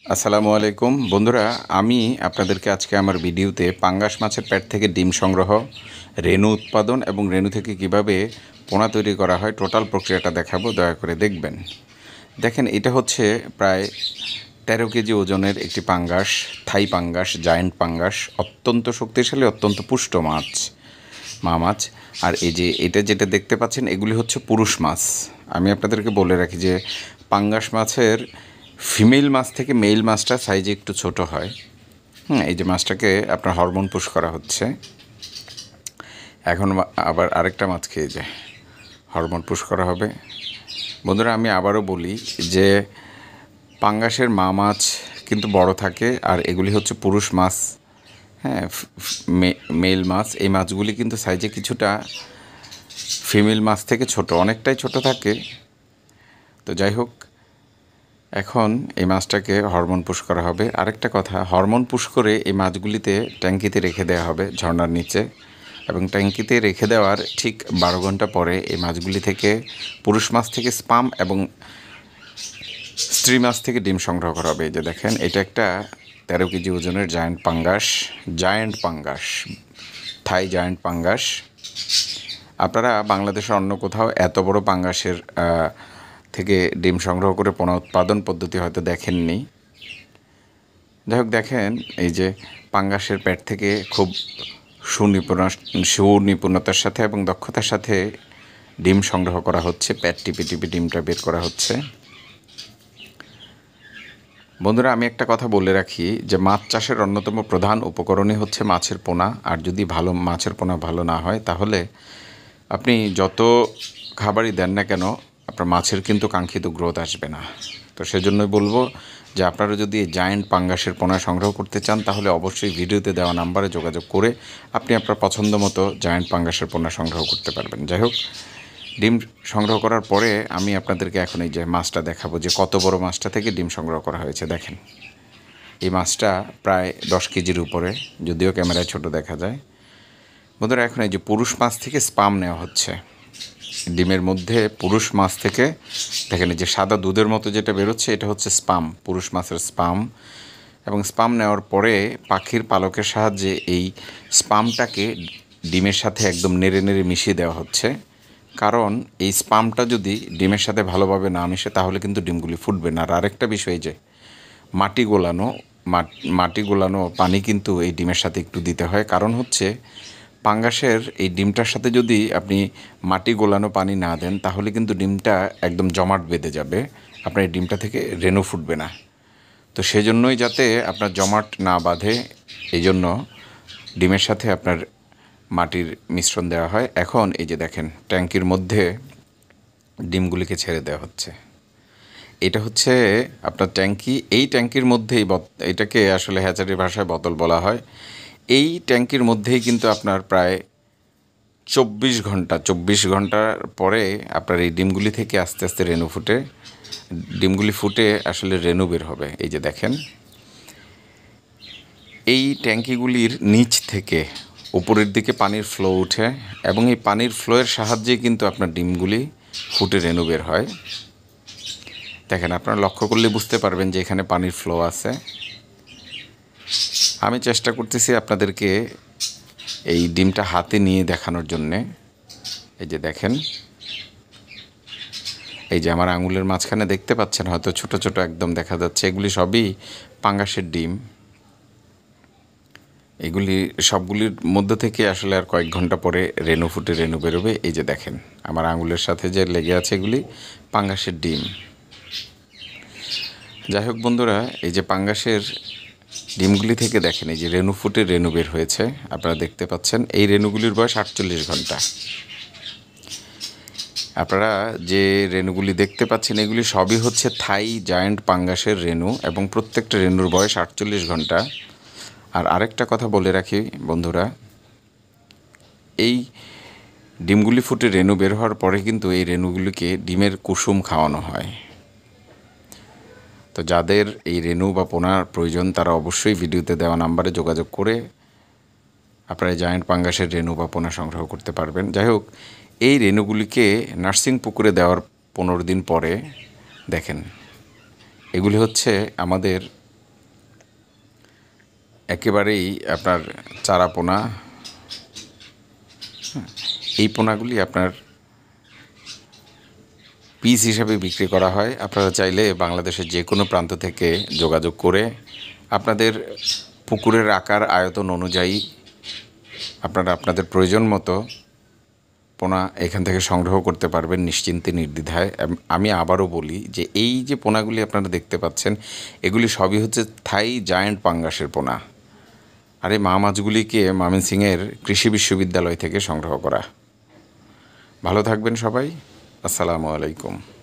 আসসালামু আলাইকুম বন্ধুরা, আমি আপনাদেরকে আজকে আমার ভিডিওতে পাঙ্গাস মাছের পেট থেকে ডিম সংগ্রহ, রেণু উৎপাদন এবং রেণু থেকে কিভাবে পোনা তৈরি করা হয় টোটাল প্রক্রিয়াটা দেখাবো। দয়া করে দেখবেন। দেখেন, এটা হচ্ছে প্রায় 13 কেজি ওজনের একটি পাঙ্গাস, থাই পাঙ্গাস, জায়েন্ট পাঙ্গাস, অত্যন্ত শক্তিশালী, অত্যন্ত পুষ্ট মা মাছ। আর এই যে এটা যেটা দেখতে পাচ্ছেন, এগুলি হচ্ছে পুরুষ মাছ। আমি আপনাদেরকে বলে রাখি যে পাঙ্গাস মাছের ফিমেল মাছ থেকে মেল মাছটা সাইজে একটু ছোট হয়। এই যে মাছটাকে আপনার হরমোন পুশ করা হচ্ছে। এখন আবার আরেকটা মাছ খেয়ে যায়, হরমোন পুশ করা হবে। বন্ধুরা, আমি আবারও বলি যে পাঙ্গাসের মা মাছ কিন্তু বড় থাকে, আর এগুলি হচ্ছে পুরুষ মাছ। হ্যাঁ, মেল মাছ। এই মাছগুলি কিন্তু সাইজে কিছুটা ফিমেল মাছ থেকে ছোট, অনেকটাই ছোট থাকে। তো যাই হোক, এখন এই মাছটাকে হরমোন পুশ করা হবে। আরেকটা কথা, হরমোন পুশ করে এই মাছগুলিতে ট্যাঙ্কিতে রেখে দেওয়া হবে ঝর্ণার নিচে, এবং ট্যাঙ্কিতে রেখে দেওয়ার ঠিক 12 ঘন্টা পরে এই মাছগুলি থেকে, পুরুষ মাছ থেকে স্পাম এবং স্ত্রী মাছ থেকে ডিম সংগ্রহ করা হবে। এই যে দেখেন, এটা একটা 13 কেজি ওজনের জায়েন্ট পাঙ্গাস, থাই জায়েন্ট পাঙ্গাস। আপনারা বাংলাদেশের অন্য কোথাও এত বড় পাঙ্গাসের থেকে ডিম সংগ্রহ করে পোনা উৎপাদন পদ্ধতি হয়তো দেখেননি। যাই হোক, দেখেন এই যে পাঙ্গাসের পেট থেকে খুব সুনিপুণতার সাথে এবং দক্ষতার সাথে ডিম সংগ্রহ করা হচ্ছে। পেট টিপে টিপে ডিমটা বের করা হচ্ছে। বন্ধুরা, আমি একটা কথা বলে রাখি যে মাছ চাষের অন্যতম প্রধান উপকরণই হচ্ছে মাছের পোনা। আর যদি মাছের পোনা ভালো না হয়, তাহলে আপনি যত খাবারই দেন না কেন, আপনার মাছের কিন্তু কাঙ্ক্ষিত গ্রোথ আসবে না। তো সেজন্যই বলবো যে আপনারা যদি এই জায়েন্ট পাঙ্গাসের পোনা সংগ্রহ করতে চান, তাহলে অবশ্যই ভিডিওতে দেওয়া নাম্বারে যোগাযোগ করে আপনি আপনার পছন্দ মতো জায়েন্ট পাঙ্গাসের পোনা সংগ্রহ করতে পারবেন। যাই হোক, ডিম সংগ্রহ করার পরে আমি আপনাদেরকে এখন এই যে মাছটা দেখাবো যে কত বড় মাছটা থেকে ডিম সংগ্রহ করা হয়েছে। দেখেন, এই মাছটা প্রায় 10 কেজির উপরে, যদিও ক্যামেরায় ছোট দেখা যায়। বন্ধুরা, এখন এই যে পুরুষ মাছ থেকে স্পাম নেওয়া হচ্ছে ডিমের মধ্যে। পুরুষ মাছ থেকে দেখেন, এই যে সাদা দুধের মতো যেটা বেরোচ্ছে, এটা হচ্ছে স্পাম, পুরুষ মাছের স্পাম। এবং স্পাম নেওয়ার পরে পাখির পালকের সাহায্যে এই স্পামটাকে ডিমের সাথে একদম নেড়ে নেড়ে মিশিয়ে দেওয়া হচ্ছে। কারণ এই স্পামটা যদি ডিমের সাথে ভালোভাবে না মিশে, তাহলে কিন্তু ডিমগুলি ফুটবে না। আর আরেকটা বিষয়, যে মাটি গোলানো পানি কিন্তু এই ডিমের সাথে একটু দিতে হয়। কারণ হচ্ছে পাঙ্গাসের এই ডিমটার সাথে যদি আপনি মাটি গোলানো পানি না দেন, তাহলে কিন্তু ডিমটা একদম জমাট বেঁধে যাবে, আপনার এই ডিমটা থেকে রেণু ফুটবে না। তো সেজন্যই যাতে আপনার জমাট না বাঁধে, এই জন্য ডিমের সাথে আপনার মাটির মিশ্রণ দেওয়া হয়। এখন এই যে দেখেন, ট্যাঙ্কির মধ্যে ডিমগুলিকে ছেড়ে দেওয়া হচ্ছে। এটা হচ্ছে আপনার ট্যাঙ্কি। এই ট্যাঙ্কির মধ্যেই, এটাকে আসলে হ্যাচারির ভাষায় বোতল বলা হয়। এই ট্যাঙ্কির মধ্যেই কিন্তু আপনার প্রায় 24 ঘন্টার পরে আপনার এই ডিমগুলি থেকে আস্তে আস্তে রেণু ফুটে, ডিমগুলি ফুটে আসলে রেণু বের হবে। এই যে দেখেন, এই ট্যাঙ্কিগুলির নিচ থেকে উপরের দিকে পানির ফ্লো উঠে, এবং এই পানির ফ্লোয়ের সাহায্যে কিন্তু আপনার ডিমগুলি ফুটে রেণু বের হয়। দেখেন, আপনারা লক্ষ্য করলে বুঝতে পারবেন যে এখানে পানির ফ্লো আছে। আমি চেষ্টা করতেছি আপনাদেরকে এই ডিমটা হাতে নিয়ে দেখানোর জন্যে। এই যে দেখেন, এই যে আমার আঙুলের মাঝখানে দেখতে পাচ্ছেন হয়তো ছোট ছোট একদম দেখা যাচ্ছে, এগুলি সবই পাঙ্গাসের ডিম। এগুলি সবগুলির মধ্যে থেকে আসলে আর কয়েক ঘন্টা পরে রেণু ফুটে রেণু বেরোবে। এই যে দেখেন, আমার আঙুলের সাথে যে লেগে আছে, এগুলি পাঙ্গাসের ডিম। যাই হোক বন্ধুরা, এই যে পাঙ্গাসের ডিমগুলি থেকে দেখেন, এই যে রেণু ফুটে রেণু বের হয়েছে, আপনারা দেখতে পাচ্ছেন। এই রেণুগুলির বয়স 48 ঘন্টা। আপনারা যে রেণুগুলি দেখতে পাচ্ছেন, এগুলি সবই হচ্ছে থাই জায়েন্ট পাঙ্গাসের রেণু, এবং প্রত্যেকটা রেণুর বয়স 48 ঘন্টা। আর আরেকটা কথা বলে রাখি বন্ধুরা, এই ডিমগুলি ফুটে রেণু বের হওয়ার পরে কিন্তু এই রেণুগুলিকে ডিমের কুসুম খাওয়ানো হয়। তো যাদের এই রেণু বা পোনার প্রয়োজন, তারা অবশ্যই ভিডিওতে দেওয়া নাম্বারে যোগাযোগ করে আপনারা জায়েন্ট পাঙ্গাসের রেণু বা পোনা সংগ্রহ করতে পারবেন। যাই হোক, এই রেণুগুলিকে নার্সিং পুকুরে দেওয়ার 15 দিন পরে দেখেন, এগুলি হচ্ছে আমাদের একেবারেই আপনার চারা পোনা। এই পোনাগুলি আপনার পিস হিসাবে বিক্রি করা হয়। আপনারা চাইলে বাংলাদেশের যে কোনো প্রান্ত থেকে যোগাযোগ করে আপনাদের পুকুরের আকার আয়তন অনুযায়ী আপনারা আপনাদের প্রয়োজন মতো পোনা এখান থেকে সংগ্রহ করতে পারবেন নিশ্চিন্তে নির্দ্বিধায়। আমি আবারও বলি যে এই যে পোনাগুলি আপনারা দেখতে পাচ্ছেন এগুলি সবই হচ্ছে থাই জায়ান্ট পাঙ্গাসের পোনা। আর এই মা মাছগুলিকে ময়মনসিংহের কৃষি বিশ্ববিদ্যালয় থেকে সংগ্রহ করা। ভালো থাকবেন সবাই। আসসালামু আলাইকুম।